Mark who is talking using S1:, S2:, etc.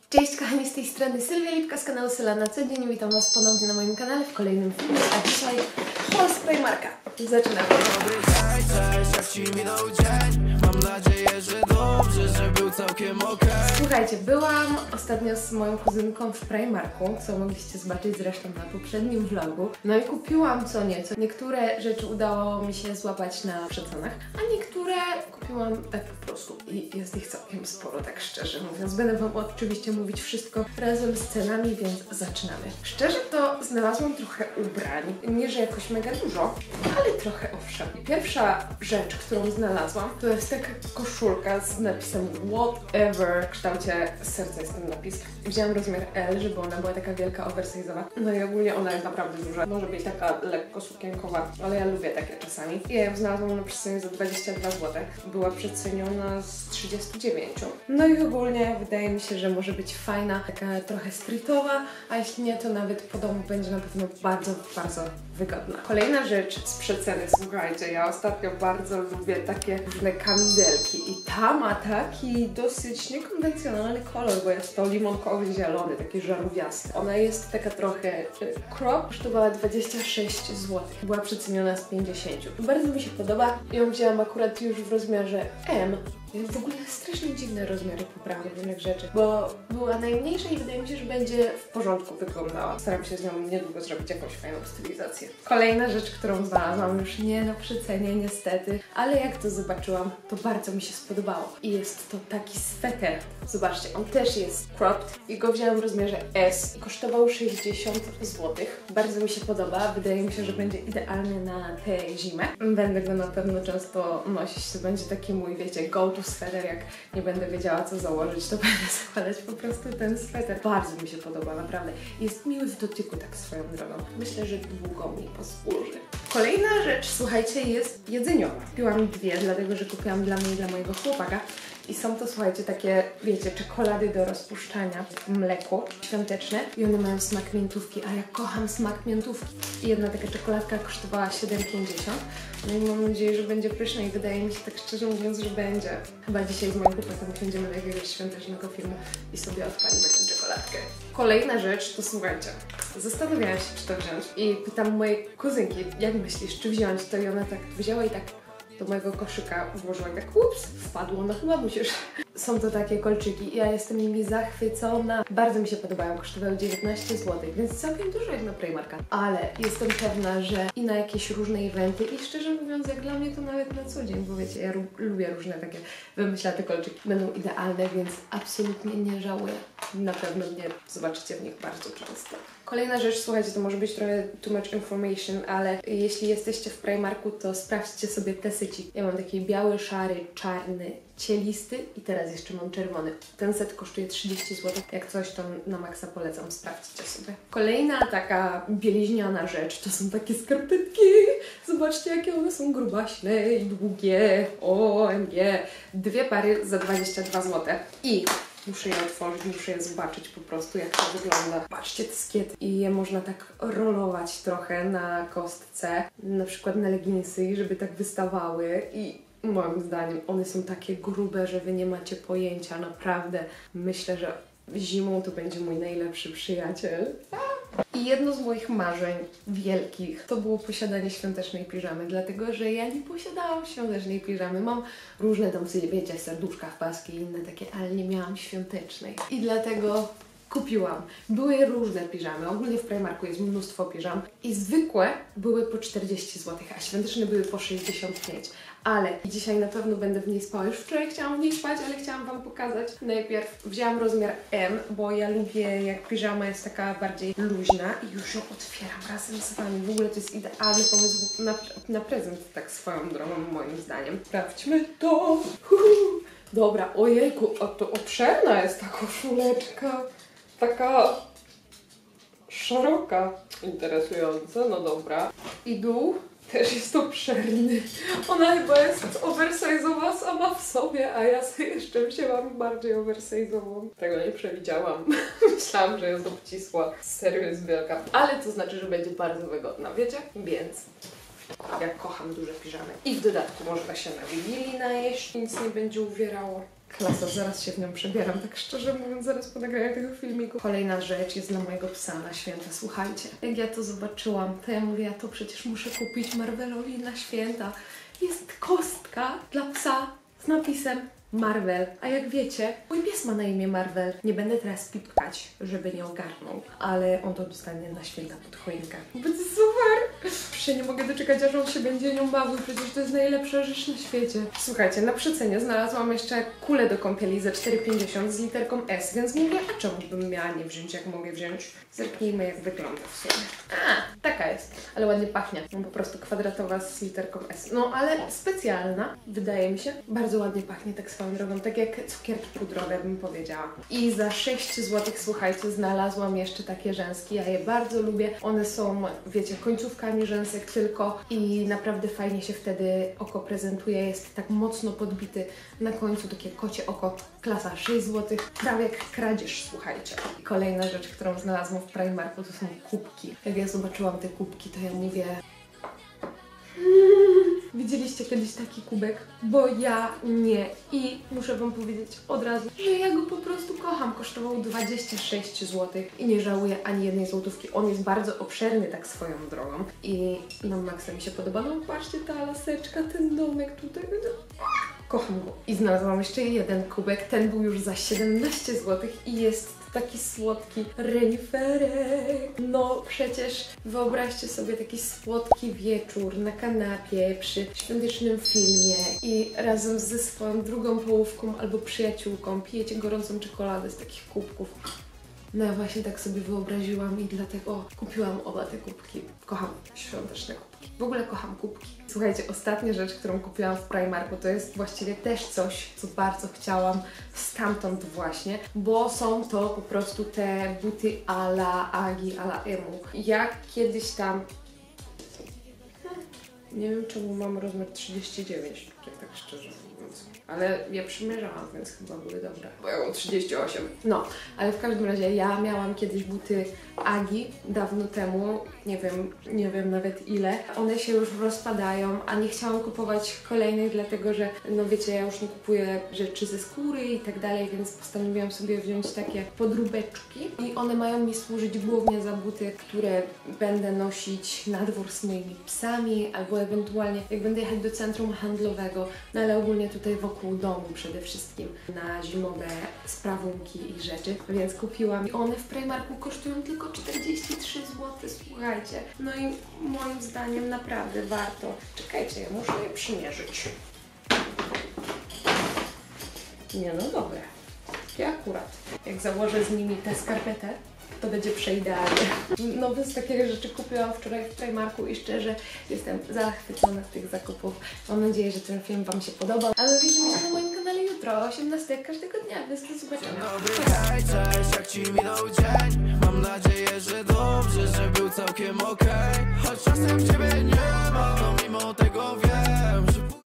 S1: Cześć kochani, z tej strony Sylwia Lipka z kanału Syla na co dzień. Witam Was ponownie na moim kanale w kolejnym filmie, a dzisiaj haul z Primarka. Zaczynamy. Mam nadzieję, że dobrze, że był całkiem okej. Słuchajcie, byłam ostatnio z moją kuzynką w Primarku, co mogliście zobaczyć zresztą na poprzednim vlogu. No i kupiłam co nieco. Niektóre rzeczy udało mi się złapać na przecenach, a niektóre kupiłam tak po prostu. I jest ich całkiem sporo, tak szczerze mówiąc. Będę Wam oczywiście mówić wszystko razem z cenami, więc zaczynamy. Szczerze to znalazłam trochę ubrań. Nie, że jakoś mega dużo, ale trochę owszem. I pierwsza rzecz, którą znalazłam, to jest taka koszulka z napisem whatever. W kształcie serca jest ten napis. Wzięłam rozmiar L, żeby ona była taka wielka, oversize'owa. No i ogólnie ona jest naprawdę duża. Może być taka lekko sukienkowa, ale ja lubię takie czasami. I ja ją znalazłam na przecenie za 22 zł. Była przeceniona z 39. No i ogólnie wydaje mi się, że może być fajna, taka trochę streetowa, a jeśli nie, to nawet po domu będzie na pewno bardzo, bardzo wygodna. Kolejna rzecz z przeceny, słuchajcie, ja ostatnio bardzo lubię takie różne kamizelki i ta ma taki dosyć niekonwencjonalny kolor, bo jest to limonkowy zielony, taki żarówiasty. Ona jest taka trochę crop, kosztowała 26 zł, była przeceniona z 50. Bardzo mi się podoba, ją wzięłam akurat już w rozmiarze M. W ogóle strasznie dziwne rozmiary poprawy różnych rzeczy, bo była najmniejsza i wydaje mi się, że będzie w porządku wyglądała. Staram się z nią niedługo zrobić jakąś fajną stylizację. Kolejna rzecz, którą znalazłam, już nie na przecenie niestety, ale jak to zobaczyłam, to bardzo mi się spodobało. I jest to taki sweter. Zobaczcie, on też jest cropped i go wzięłam w rozmiarze S i kosztował 60 zł. Bardzo mi się podoba, wydaje mi się, że będzie idealny na tę zimę. Będę go na pewno często nosić, to będzie taki mój, wiecie, go to sweter, jak nie będę wiedziała co założyć, to będę zakładać po prostu ten sweter. Bardzo mi się podoba, naprawdę. Jest miły w dotyku tak swoją drogą. Myślę, że długo mi posłuży. Kolejna rzecz, słuchajcie, jest jedzeniowa. Kupiłam dwie, dlatego że kupiłam dla mnie i dla mojego chłopaka. I są to, słuchajcie, takie, wiecie, czekolady do rozpuszczania w mleku, świąteczne. I one mają smak miętówki, a ja kocham smak miętówki. I jedna taka czekoladka kosztowała 7,50. No i mam nadzieję, że będzie pyszna i wydaje mi się, tak szczerze mówiąc, że będzie. Chyba dzisiaj z moim chłopakiem siądziemy do jakiegoś świątecznego filmu i sobie odpalimy tę czekoladkę. Kolejna rzecz to, słuchajcie, zastanawiałam się, czy to wziąć. I pytam mojej kuzynki, jak myślisz, czy wziąć to? I ona tak wzięła i tak do mojego koszyka włożyła i tak ups, wpadło, no chyba musisz. Są to takie kolczyki i ja jestem nimi zachwycona. Bardzo mi się podobają, kosztowały 19 zł, więc całkiem dużo jak na Primarka. Ale jestem pewna, że i na jakieś różne eventy i szczerze mówiąc, jak dla mnie to nawet na co dzień, bo wiecie, ja lubię różne takie wymyślate kolczyki. Będą idealne, więc absolutnie nie żałuję. Na pewno mnie zobaczycie w nich bardzo często. Kolejna rzecz, słuchajcie, to może być trochę too much information, ale jeśli jesteście w Primarku, to sprawdźcie sobie te syci. Ja mam taki biały, szary, czarny, cielisty i teraz jeszcze mam czerwony. Ten set kosztuje 30 zł. Jak coś, to na maksa polecam, sprawdźcie sobie. Kolejna taka bieliźniana rzecz to są takie skarpetki. Zobaczcie, jakie one są grubaśne i długie. OMG. Dwie pary za 22 zł. I muszę je otworzyć, muszę je zobaczyć po prostu, jak to wygląda. Patrzcie, te skiety. I je można tak rolować trochę na kostce, na przykład na leginsy, żeby tak wystawały i moim zdaniem one są takie grube, że wy nie macie pojęcia, naprawdę. Myślę, że zimą to będzie mój najlepszy przyjaciel. I jedno z moich marzeń wielkich to było posiadanie świątecznej piżamy, dlatego że ja nie posiadałam świątecznej piżamy. Mam różne tam sobie, wiecie, serduszka w paski i inne takie, ale nie miałam świątecznej. I dlatego kupiłam. Były różne piżamy. Ogólnie w Primarku jest mnóstwo piżam i zwykłe były po 40 zł, a świąteczne były po 65. Ale dzisiaj na pewno będę w niej spała. Już wczoraj chciałam w niej spać, ale chciałam Wam pokazać. Najpierw wzięłam rozmiar M, bo ja lubię, jak piżama jest taka bardziej luźna i już ją otwieram razem z Wami. W ogóle to jest idealny pomysł na prezent, tak swoją drogą, moim zdaniem. Sprawdźmy to. Dobra, ojejku, to obszerna jest ta koszuleczka. Taka szeroka. Interesująca, no dobra. I dół też jest obszerny. Ona chyba jest oversize'owa sama w sobie, a ja sobie jeszcze wzięłam bardziej oversize'ową. Tego nie przewidziałam. Myślałam, że jest obcisła. Serio jest wielka. Ale to znaczy, że będzie bardzo wygodna, wiecie? Więc ja kocham duże piżamy. I w dodatku można się na Wigilii najeść, nic nie będzie uwierało. Klasa, zaraz się w nią przebieram, tak szczerze mówiąc, zaraz po nagraniu tego filmiku. Kolejna rzecz jest dla mojego psa na święta. Słuchajcie, jak ja to zobaczyłam, to ja mówię, ja to przecież muszę kupić Marvelowi na święta. Jest kostka dla psa z napisem Marvel. A jak wiecie, mój pies ma na imię Marvel. Nie będę teraz pipkać, żeby nie ogarnął, ale on to dostanie na święta pod choinkę. Będzie super! Przecież nie mogę doczekać, aż on się będzie nią bawił. Przecież to jest najlepsza rzecz na świecie. Słuchajcie, na przecenie znalazłam jeszcze kulę do kąpieli za 4,50 z literką S, więc mówię, a czemu bym miała nie wziąć, jak mogę wziąć? Zerknijmy, jak wygląda w sumie. A, taka jest, ale ładnie pachnie. No, po prostu kwadratowa z literką S. No, ale specjalna, wydaje mi się. Bardzo ładnie pachnie, tak swoją drogą, tak jak cukierki pudrowe, bym powiedziała. I za 6 zł, słuchajcie, znalazłam jeszcze takie rzęski. Ja je bardzo lubię. One są, wiecie, końcówkami rzęsek tylko i naprawdę fajnie się wtedy oko prezentuje. Jest tak mocno podbity na końcu, takie kocie oko. Klasa, 6 zł, prawie jak kradzież, słuchajcie. I kolejna rzecz, którą znalazłam w Primarku, to są kubki. Jak ja zobaczyłam te kubki, to ja mówię... Widzieliście kiedyś taki kubek? Bo ja nie. I muszę wam powiedzieć od razu, że ja go po prostu kocham. Kosztował 26 zł i nie żałuję ani jednej złotówki. On jest bardzo obszerny tak swoją drogą. I no maksa mi się podoba. No patrzcie, ta laseczka, ten domek tutaj. Kocham go. I znalazłam jeszcze jeden kubek. Ten był już za 17 zł i jest taki słodki reniferek. No przecież wyobraźcie sobie taki słodki wieczór na kanapie przy świątecznym filmie i razem ze swoją drugą połówką albo przyjaciółką pijecie gorącą czekoladę z takich kubków. No ja właśnie tak sobie wyobraziłam i dlatego kupiłam oba te kubki. Kocham świąteczne kubki. W ogóle kocham kubki. Słuchajcie, ostatnia rzecz, którą kupiłam w Primarku, to jest właściwie też coś, co bardzo chciałam stamtąd właśnie, bo są to po prostu te buty a la Agi, a la Emu. Ja kiedyś tam... Nie wiem, czemu mam rozmiar 39, tak szczerze mówiąc. Ale ja przymierzałam, więc chyba były dobre. Bo ja mam 38. No, ale w każdym razie ja miałam kiedyś buty Agi dawno temu. Nie wiem nawet ile. One się już rozpadają, a nie chciałam kupować kolejnych, dlatego że, no wiecie, ja już nie kupuję rzeczy ze skóry i tak dalej, więc postanowiłam sobie wziąć takie podróbeczki. I one mają mi służyć głównie za buty, które będę nosić na dwór z moimi psami, albo ewentualnie jak będę jechać do centrum handlowego, no ale ogólnie tutaj wokół domu przede wszystkim na zimowe sprawunki i rzeczy, więc kupiłam. I one w Primarku kosztują tylko 43 zł, słuchajcie. No i moim zdaniem naprawdę warto. Czekajcie, ja muszę je przymierzyć. Nie no, dobre. I akurat. Jak założę z nimi tę skarpetę, to będzie przeidealnie. No więc takie rzeczy kupiłam wczoraj w Primarku i szczerze jestem zachwycona z tych zakupów. Mam nadzieję, że ten film wam się podobał. A my widzimy się na moim kanale jutro o 18 jak każdego dnia, więc do zobaczenia.
S2: Dobry, hej, cześć, jak ci minął dzień? Mam nadzieję, że dobrze, że był całkiem okej. Choć czasem ciebie nie ma, no mimo tego wiem, że